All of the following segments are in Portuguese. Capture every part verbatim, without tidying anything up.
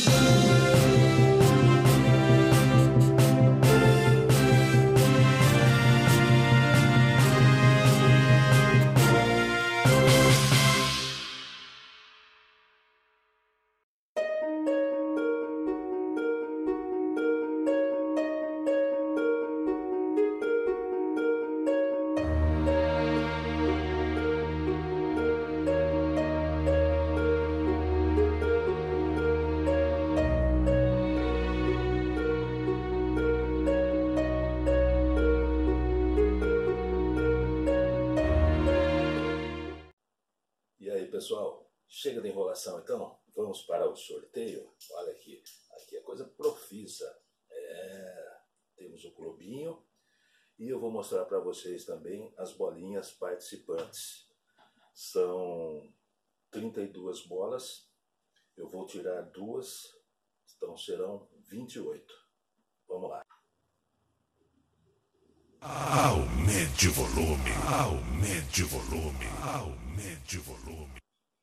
Pessoal, chega de enrolação então, vamos para o sorteio. Olha aqui, aqui é coisa profissa. É, temos o clubinho e eu vou mostrar para vocês também as bolinhas participantes. São trinta e duas bolas, eu vou tirar duas, então serão vinte e oito. Vamos lá. Aumente o volume, aumente o volume, aumente o volume.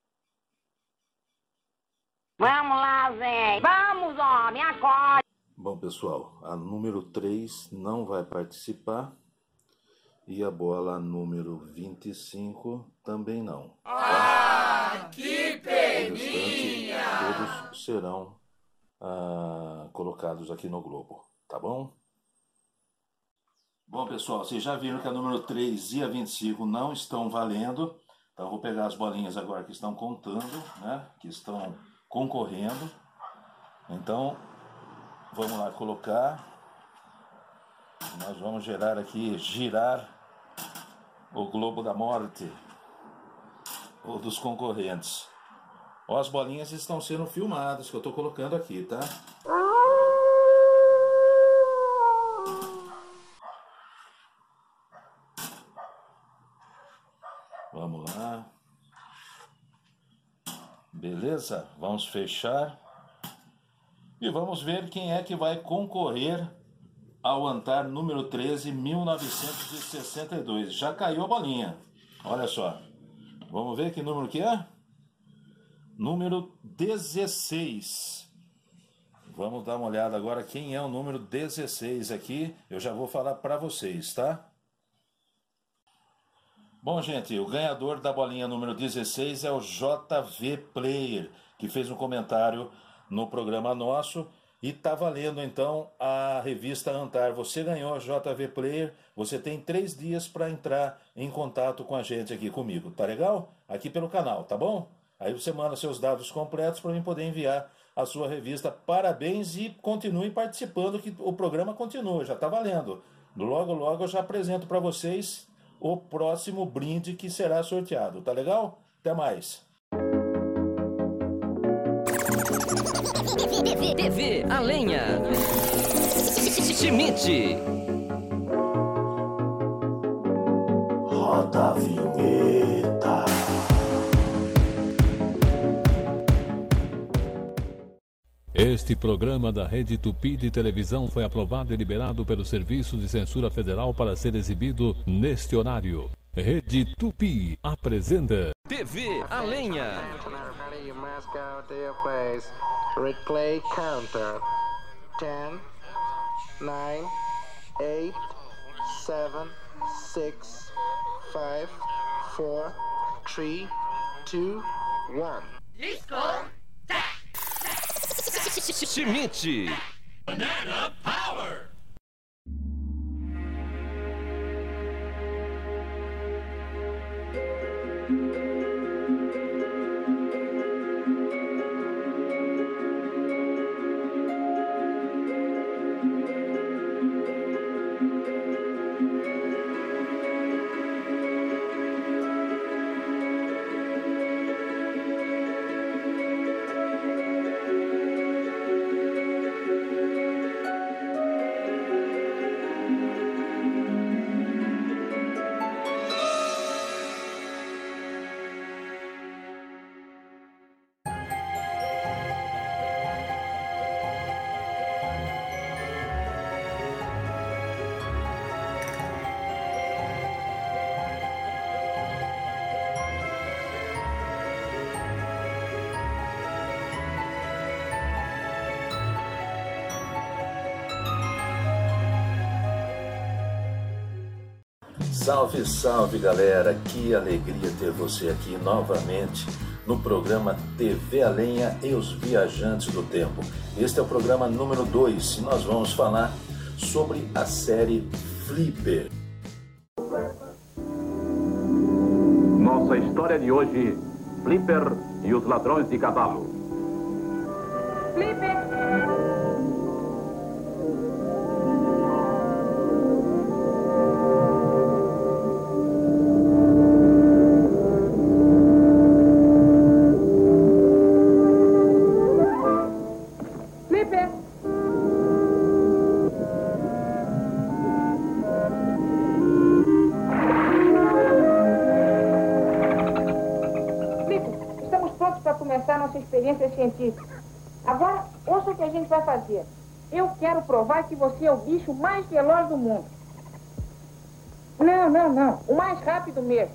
Vamos lá, Zé. Vamos, homem, acorde. Bom, pessoal, a número três não vai participar e a bola número vinte e cinco também não. Ah, que peninha! Todos serão ah, colocados aqui no Globo, tá bom? Bom, pessoal, vocês já viram que a número três e a vinte e cinco não estão valendo. Então, eu vou pegar as bolinhas agora que estão contando, né? Que estão concorrendo. Então, vamos lá colocar. Nós vamos gerar aqui, girar o Globo da Morte, ou dos concorrentes. Ó, as bolinhas estão sendo filmadas, que eu estou colocando aqui, tá? Vamos lá. Beleza? Vamos fechar. E vamos ver quem é que vai concorrer ao Antar número treze, mil novecentos e sessenta e dois. Já caiu a bolinha. Olha só. Vamos ver que número que é? Número dezesseis. Vamos dar uma olhada agora quem é o número dezesseis aqui. Eu já vou falar para vocês, tá? Bom, gente, o ganhador da bolinha número dezesseis é o J V Player, que fez um comentário no programa nosso e tá valendo então a revista Antar. Você ganhou, J V Player, você tem três dias para entrar em contato com a gente aqui comigo, tá legal? Aqui pelo canal, tá bom? Aí você manda seus dados completos para mim poder enviar a sua revista. Parabéns e continue participando que o programa continua, já tá valendo. Logo, logo eu já apresento para vocês o próximo brinde que será sorteado, tá legal? Até mais. T V A Lenha. Schmidt. Roda a vinheta. Este programa da Rede Tupi de televisão foi aprovado e liberado pelo Serviço de Censura Federal para ser exibido neste horário. Rede Tupi apresenta T V A Lenha. Replay counter. ten, nine, eight, seven, six, five, four, three, two, one. Schmidt. Banana Power! Salve, salve galera, que alegria ter você aqui novamente no programa T V A Lenha e os Viajantes do Tempo. Este é o programa número dois e nós vamos falar sobre a série Flipper. Nossa história de hoje, Flipper e os Ladrões de Cavalo. Flipper! Experiência científica. Agora, ouça o que a gente vai fazer. Eu quero provar que você é o bicho mais veloz do mundo. Não, não, não. O mais rápido mesmo.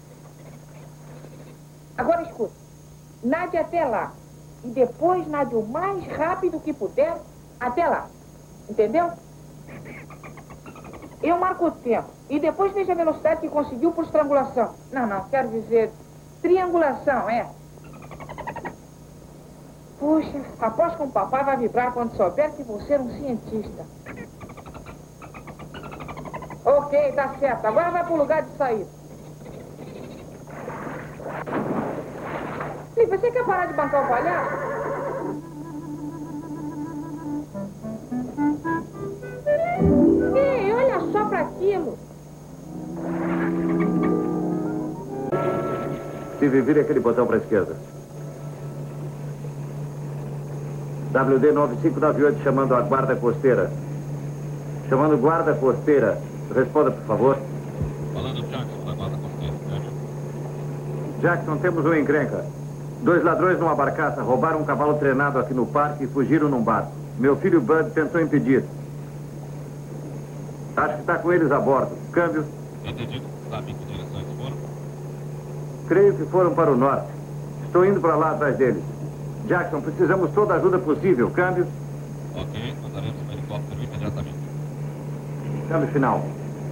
Agora escuta. Nade até lá. E depois nade o mais rápido que puder até lá. Entendeu? Eu marco o tempo. E depois veja a velocidade que conseguiu por estrangulação. Não, não. Quero dizer triangulação, é. Puxa, aposto que o papai vai vibrar quando souber que você é um cientista. Ok, tá certo. Agora vai pro lugar de saída. E você quer parar de bancar o palhaço? Ei, olha só pra aquilo. Steve, vire aquele botão pra esquerda. W D noventa e cinco nove oito chamando a guarda costeira. Chamando guarda costeira. Responda, por favor. Falando Jackson, da guarda costeira. Jackson, temos uma encrenca. Dois ladrões numa barcaça roubaram um cavalo treinado aqui no parque e fugiram num barco. Meu filho Bud tentou impedir. Acho que está com eles a bordo. Câmbio. Entendido. Sabe em que direções foram? Creio que foram para o norte. Estou indo para lá atrás deles. Jackson, precisamos toda a ajuda possível. Câmbio. Ok, mandaremos um helicóptero imediatamente. Câmbio final.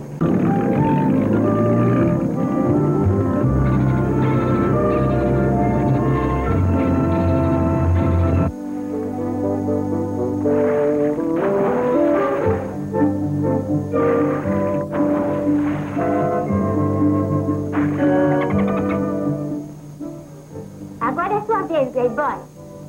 Agora é sua vez, Playboy.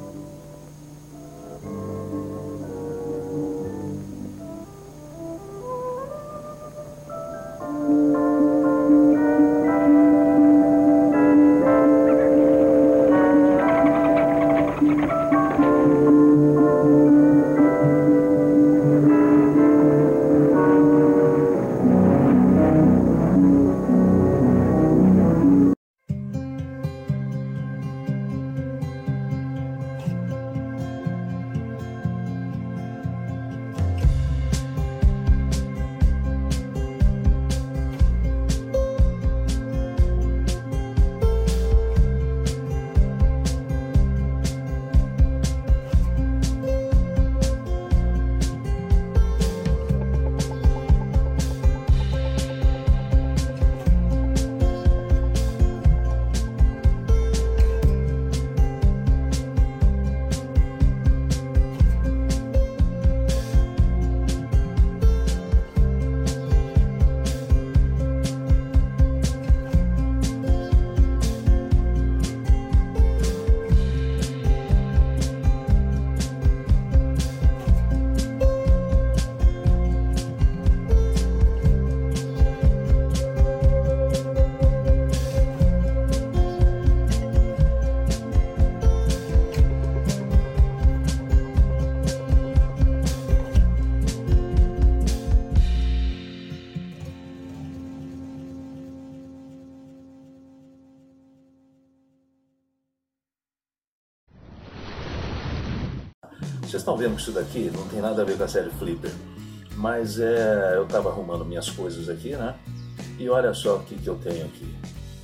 Vocês estão vendo que isso daqui não tem nada a ver com a série Flipper, mas é, eu estava arrumando minhas coisas aqui, né? E olha só o que, que eu tenho aqui.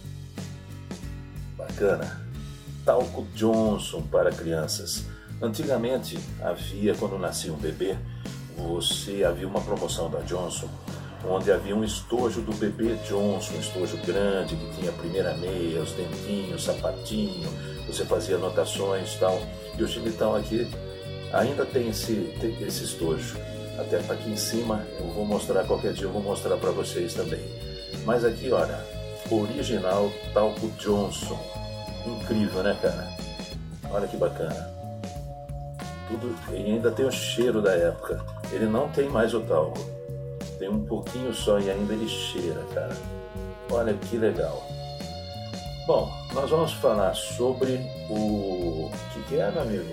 Bacana. Talco Johnson para crianças. Antigamente havia, quando nascia um bebê, você havia uma promoção da Johnson, onde havia um estojo do bebê Johnson, um estojo grande que tinha a primeira meia, os dentinhos, sapatinho, você fazia anotações e tal. E o Chimitão aqui ainda tem esse, tem esse estojo. Até tá aqui em cima, eu vou mostrar qualquer dia, eu vou mostrar para vocês também. Mas aqui, olha, original Talco Johnson. Incrível, né, cara? Olha que bacana. Tudo, e ainda tem o cheiro da época. Ele não tem mais o talco. Tem um pouquinho só e ainda ele cheira, cara. Olha que legal. Bom, nós vamos falar sobre o... O que, que é, meu amigo?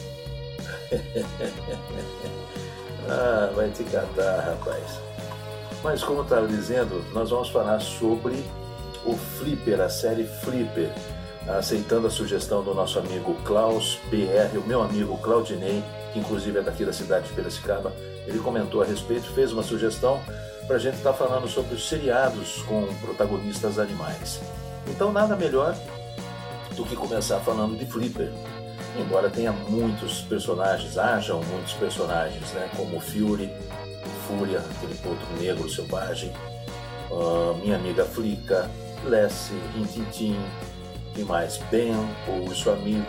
Ah, vai te catar, rapaz. Mas como eu estava dizendo, nós vamos falar sobre o Flipper, a série Flipper. Aceitando a sugestão do nosso amigo Klaus B R, o meu amigo Claudinei, que inclusive é daqui da cidade de Piracicaba. Ele comentou a respeito, fez uma sugestão para a gente estar tá falando sobre os seriados com protagonistas animais. Então nada melhor do que começar falando de Flipper. Embora tenha muitos personagens, hajam muitos personagens, né? Como Fury, Fúria, aquele potro negro selvagem, uh, minha amiga Flica, Lassie, Rintintin, e mais Ben, o urso amigo,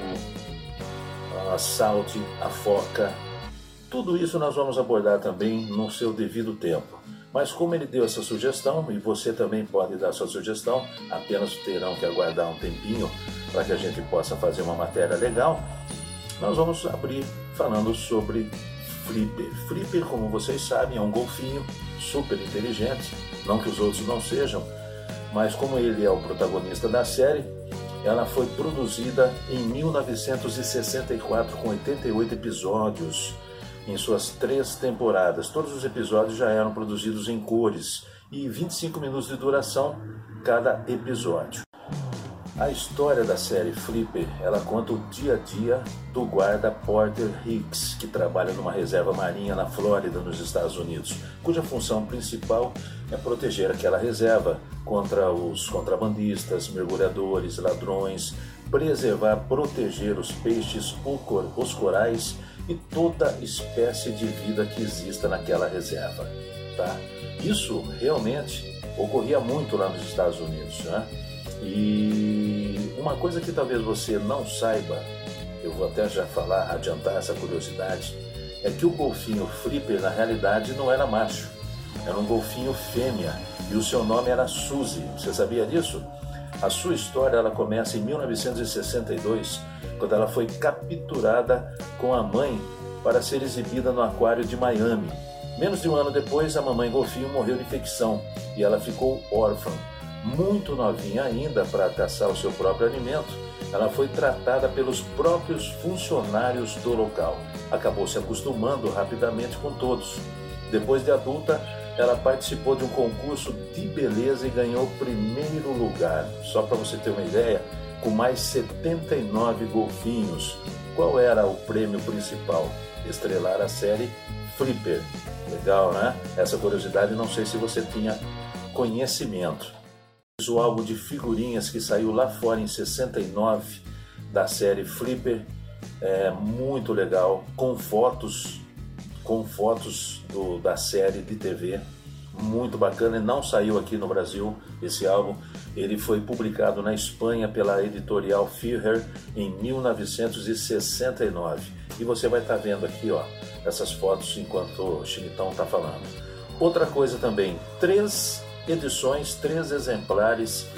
a Salt, a foca. Tudo isso nós vamos abordar também no seu devido tempo. Mas como ele deu essa sugestão, e você também pode dar sua sugestão, apenas terão que aguardar um tempinho para que a gente possa fazer uma matéria legal, nós vamos abrir falando sobre Flipper. Flipper, como vocês sabem, é um golfinho super inteligente, não que os outros não sejam, mas como ele é o protagonista da série, ela foi produzida em mil novecentos e sessenta e quatro com oitenta e oito episódios em suas três temporadas. Todos os episódios já eram produzidos em cores e vinte e cinco minutos de duração cada episódio. A história da série Flipper, ela conta o dia a dia do guarda Porter Hicks, que trabalha numa reserva marinha na Flórida, nos Estados Unidos, cuja função principal é proteger aquela reserva contra os contrabandistas, mergulhadores, ladrões, preservar, proteger os peixes, os corais e toda espécie de vida que exista naquela reserva. Tá? Isso realmente ocorria muito lá nos Estados Unidos, né? E uma coisa que talvez você não saiba, eu vou até já falar, adiantar essa curiosidade, é que o golfinho Flipper na realidade não era macho, era um golfinho fêmea e o seu nome era Suzy. Você sabia disso? A sua história ela começa em mil novecentos e sessenta e dois, quando ela foi capturada com a mãe para ser exibida no aquário de Miami. Menos de um ano depois, a mamãe golfinho morreu de infecção e ela ficou órfã. Muito novinha ainda para caçar o seu próprio alimento, ela foi tratada pelos próprios funcionários do local. Acabou se acostumando rapidamente com todos. Depois de adulta, ela participou de um concurso de beleza e ganhou o primeiro lugar. Só para você ter uma ideia, com mais setenta e nove golfinhos. Qual era o prêmio principal? Estrelar a série Flipper. Legal, né? Essa curiosidade não sei se você tinha conhecimento. O álbum de figurinhas que saiu lá fora em sessenta e nove da série Flipper é muito legal, com fotos com fotos do, da série de T V, muito bacana. E não saiu aqui no Brasil esse álbum, ele foi publicado na Espanha pela editorial Führer em mil novecentos e sessenta e nove e você vai estar vendo aqui, ó, essas fotos enquanto o Chimitão está falando. Outra coisa também, três edições, três exemplares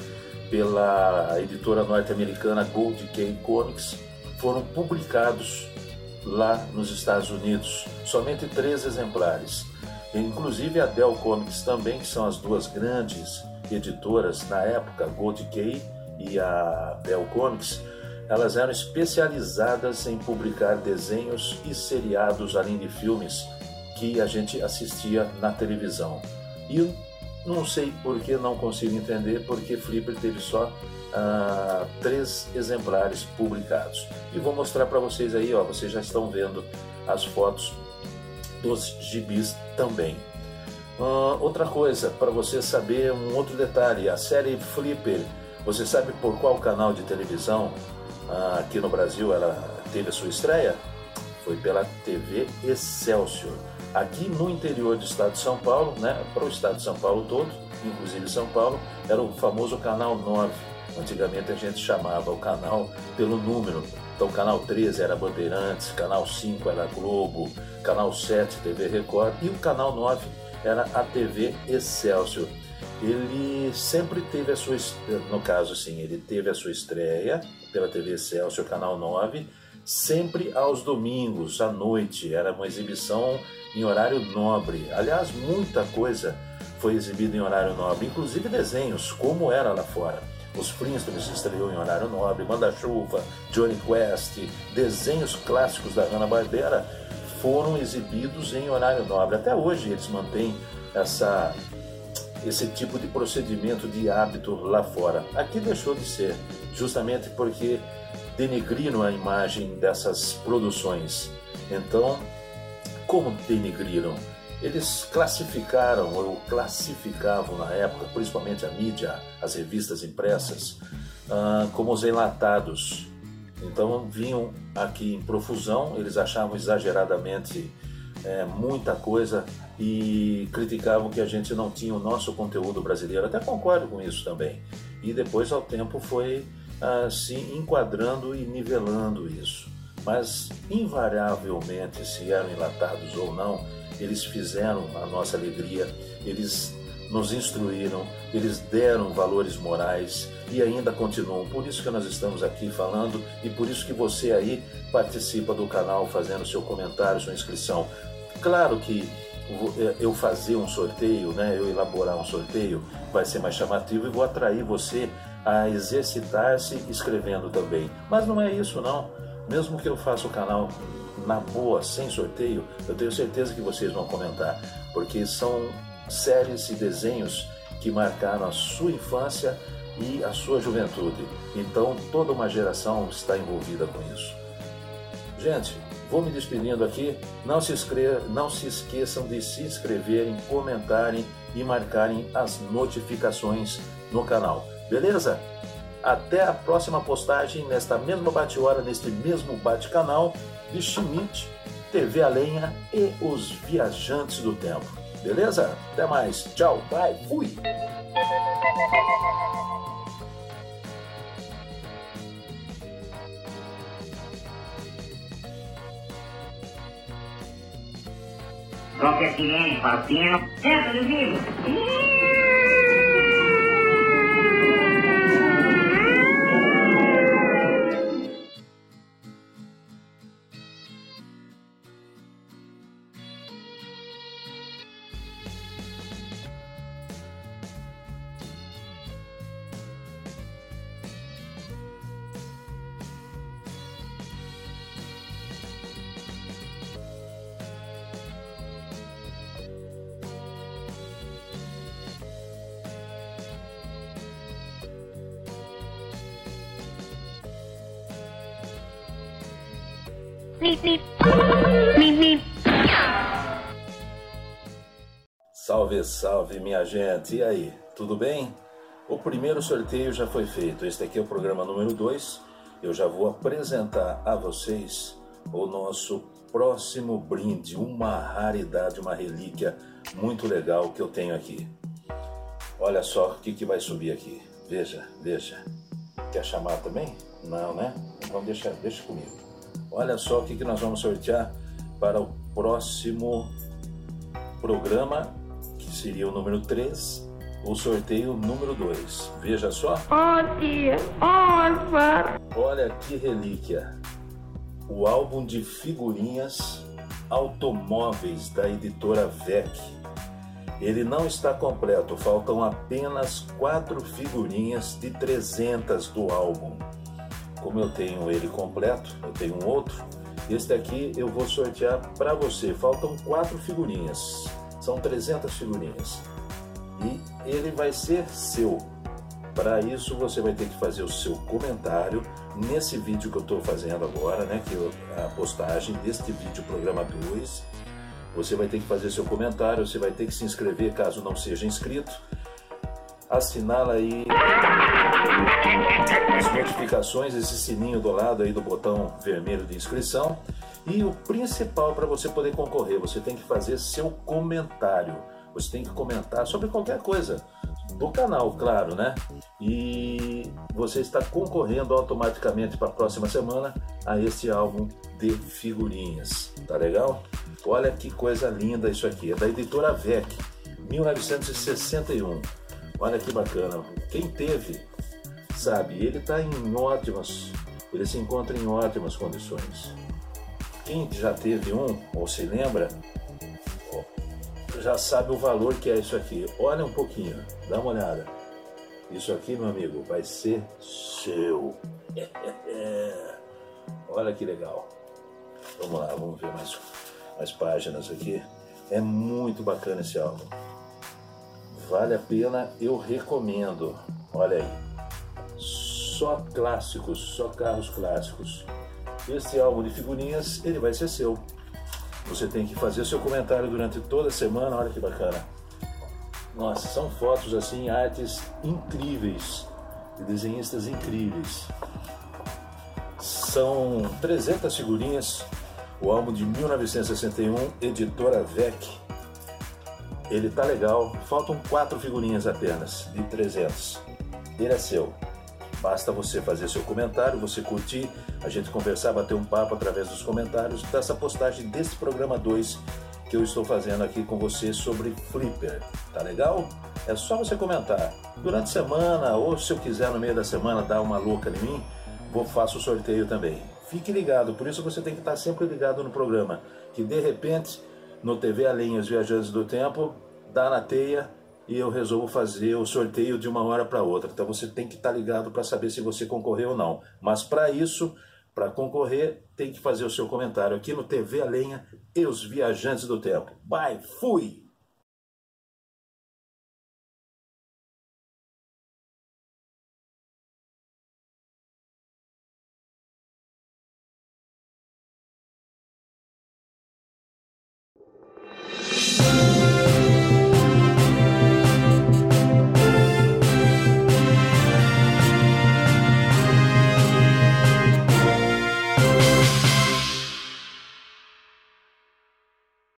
pela editora norte-americana Gold Key Comics foram publicados lá nos Estados Unidos. Somente três exemplares. Inclusive a Dell Comics também, que são as duas grandes editoras na época, Gold Key e a Dell Comics, elas eram especializadas em publicar desenhos e seriados, além de filmes que a gente assistia na televisão. E não sei por que, não consigo entender porque Flipper teve só ah, três exemplares publicados. E vou mostrar para vocês aí, ó, vocês já estão vendo as fotos dos gibis também. Ah, outra coisa, para você saber um outro detalhe, a série Flipper, você sabe por qual canal de televisão ah, aqui no Brasil ela teve a sua estreia? Foi pela T V Excelsior. Aqui no interior do estado de São Paulo, né, para o estado de São Paulo todo, inclusive São Paulo, era o famoso Canal nove. Antigamente a gente chamava o canal pelo número. Então o Canal treze era Bandeirantes, Canal cinco era Globo, Canal sete T V Record e o Canal nove era a T V Excelsior. Ele sempre teve a sua, no caso assim, ele teve a sua estreia pela T V Excelsior, Canal nove, sempre aos domingos, à noite. Era uma exibição em horário nobre. Aliás, muita coisa foi exibida em horário nobre, inclusive desenhos, como era lá fora. Os Flintstones estreou em horário nobre, Manda-Chuva, Johnny Quest, desenhos clássicos da Hanna-Barbera foram exibidos em horário nobre. Até hoje eles mantêm essa, esse tipo de procedimento de hábito lá fora. Aqui deixou de ser, justamente porque denegriram a imagem dessas produções. Então, como denegriram? Eles classificaram ou classificavam na época, principalmente a mídia, as revistas impressas, ah, como os enlatados. Então vinham aqui em profusão, eles achavam exageradamente é, muita coisa e criticavam que a gente não tinha o nosso conteúdo brasileiro. Até concordo com isso também. E depois, ao tempo, foi ah, se enquadrando e nivelando isso. Mas, invariavelmente, se eram enlatados ou não, eles fizeram a nossa alegria, eles nos instruíram, eles deram valores morais e ainda continuam. Por isso que nós estamos aqui falando e por isso que você aí participa do canal fazendo seu comentário, sua inscrição. Claro que eu fazer um sorteio, né, eu elaborar um sorteio vai ser mais chamativo e vou atrair você a exercitar-se escrevendo também. Mas não é isso não. Mesmo que eu faça o canal na boa, sem sorteio, eu tenho certeza que vocês vão comentar, porque são séries e desenhos que marcaram a sua infância e a sua juventude. Então, toda uma geração está envolvida com isso. Gente, vou me despedindo aqui. Não se, inscre... Não se esqueçam de se inscreverem, comentarem e marcarem as notificações no canal. Beleza? Até a próxima postagem, nesta mesma bate-hora, neste mesmo bate-canal de Schmidt, T V A Lenha e os Viajantes do Tempo. Beleza? Até mais. Tchau, bye, fui! Qualquer sirene, palpino, dentro do vivo. Salve, salve, minha gente! E aí, tudo bem? O primeiro sorteio já foi feito. Este aqui é o programa número dois. Eu já vou apresentar a vocês o nosso próximo brinde, uma raridade, uma relíquia muito legal que eu tenho aqui. Olha só o que, que vai subir aqui. Veja, veja. Quer chamar também? Não, né? Então deixa, deixa comigo. Olha só o que, que nós vamos sortear para o próximo programa, que seria o número três, o sorteio número dois. Veja só. Oh, tia, oh, olha que relíquia. O álbum de figurinhas automóveis da editora V E C. Ele não está completo, faltam apenas quatro figurinhas de trezentas do álbum. Como eu tenho ele completo, eu tenho um outro, este aqui eu vou sortear para você. Faltam quatro figurinhas, são trezentas figurinhas. E ele vai ser seu. Para isso você vai ter que fazer o seu comentário nesse vídeo que eu estou fazendo agora, né? Que eu, a postagem deste vídeo, programa dois. Você vai ter que fazer seu comentário, você vai ter que se inscrever caso não seja inscrito. Assinala aí as notificações, esse sininho do lado aí do botão vermelho de inscrição. E o principal para você poder concorrer, você tem que fazer seu comentário. Você tem que comentar sobre qualquer coisa do canal, claro, né? E você está concorrendo automaticamente para a próxima semana a esse álbum de figurinhas. Tá legal? Olha que coisa linda isso aqui. É da editora V E C, mil novecentos e sessenta e um. Olha que bacana. Quem teve, sabe, ele está em ótimas, ele se encontra em ótimas condições. Quem já teve um, ou se lembra, já sabe o valor que é isso aqui. Olha um pouquinho, dá uma olhada. Isso aqui, meu amigo, vai ser seu. Olha que legal. Vamos lá, vamos ver mais, mais páginas aqui. É muito bacana esse álbum. Vale a pena, eu recomendo. Olha aí. Só clássicos, só carros clássicos. Este álbum de figurinhas, ele vai ser seu. Você tem que fazer seu comentário durante toda a semana, olha que bacana. Nossa, são fotos assim, artes incríveis, de desenhistas incríveis. São trezentas figurinhas, o álbum de mil novecentos e sessenta e um, editora V E C. Ele tá legal, faltam quatro figurinhas apenas, de trezentas. Ele é seu. Basta você fazer seu comentário, você curtir, a gente conversar, bater um papo através dos comentários dessa postagem desse programa dois que eu estou fazendo aqui com você sobre Flipper. Tá legal? É só você comentar. Durante a semana, ou se eu quiser no meio da semana dar uma louca em mim, vou faço o sorteio também. Fique ligado, por isso você tem que estar sempre ligado no programa, que de repente, no T V Além, os Viajantes do Tempo, dá na teia, e eu resolvo fazer o sorteio de uma hora para outra. Então você tem que estar ligado para saber se você concorreu ou não. Mas para isso, para concorrer, tem que fazer o seu comentário aqui no T V A Lenha e os Viajantes do Tempo. Bye, fui! Música